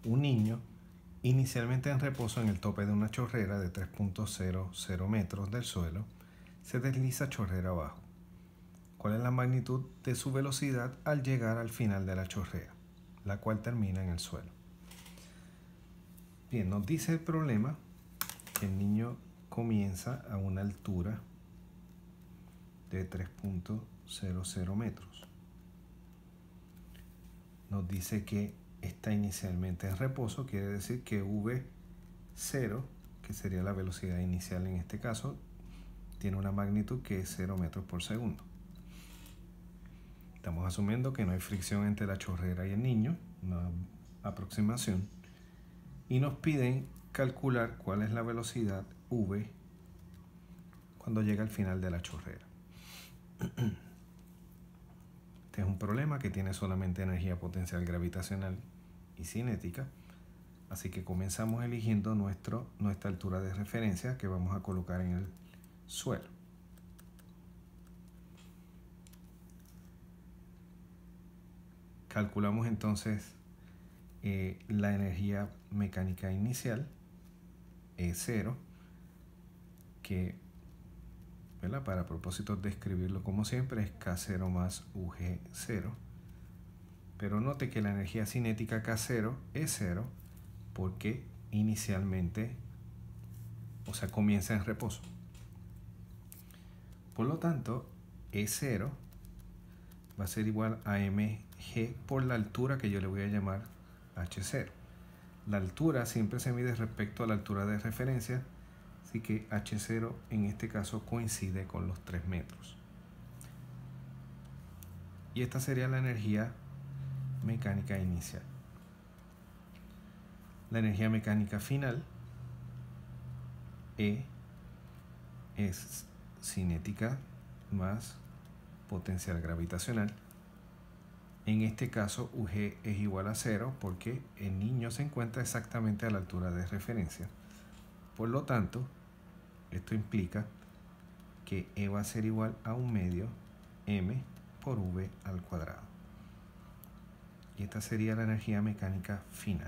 un niño inicialmente en reposo en el tope de una chorrera de 3.00 metros del suelo, se desliza chorrera abajo. ¿Cuál es la magnitud de su velocidad al llegar al final de la chorrera, la cual termina en el suelo? Bien, nos dice el problema que el niño comienza a una altura de 3.00 metros. Nos dice que está inicialmente en reposo, quiere decir que V0, que sería la velocidad inicial en este caso, tiene una magnitud que es 0 metros por segundo. Estamos asumiendo que no hay fricción entre la chorrera y el niño, una aproximación, y nos piden calcular cuál es la velocidad V cuando llega al final de la chorrera. Este es un problema que tiene solamente energía potencial gravitacional y cinética, así que comenzamos eligiendo nuestra altura de referencia que vamos a colocar en el suelo. Calculamos entonces la energía mecánica inicial, E0, que para propósitos de escribirlo como siempre es K0 más UG0. Pero note que la energía cinética K0 es 0 porque inicialmente, comienza en reposo. Por lo tanto, E0 va a ser igual a mg por la altura que yo le voy a llamar h0. La altura siempre se mide respecto a la altura de referencia, así que h0 en este caso coincide con los 3 metros. Y esta sería la energía mecánica inicial. La energía mecánica final, E, es cinética más potencial gravitacional. En este caso, UG es igual a 0 porque el niño se encuentra exactamente a la altura de referencia. Por lo tanto, esto implica que E va a ser igual a 1/2 m por v al cuadrado. Y esta sería la energía mecánica final.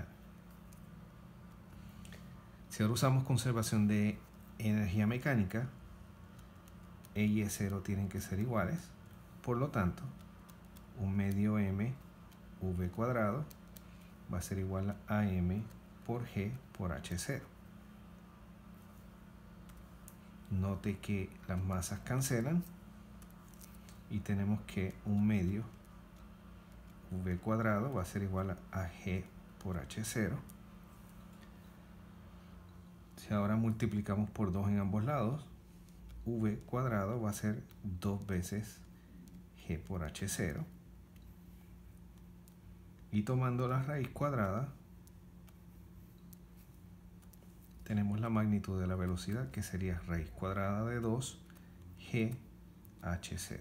Si ahora usamos conservación de energía mecánica, E y E0 tienen que ser iguales. Por lo tanto, 1/2 m v cuadrado va a ser igual a m por g por h0. Note que las masas cancelan y tenemos que 1/2 v cuadrado va a ser igual a g por h0. Si ahora multiplicamos por 2 en ambos lados, v cuadrado va a ser 2 veces g por h0. Y tomando la raíz cuadrada, tenemos la magnitud de la velocidad, que sería raíz cuadrada de 2 g h0.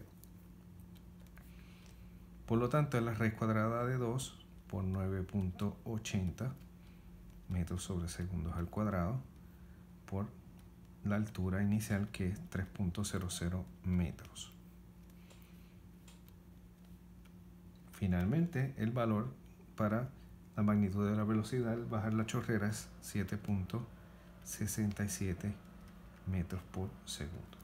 Por lo tanto, es la raíz cuadrada de 2 por 9.80 metros sobre segundos al cuadrado por la altura inicial, que es 3.00 metros. Finalmente, el valor para la magnitud de la velocidad al bajar la chorrera es 7.67 metros por segundo.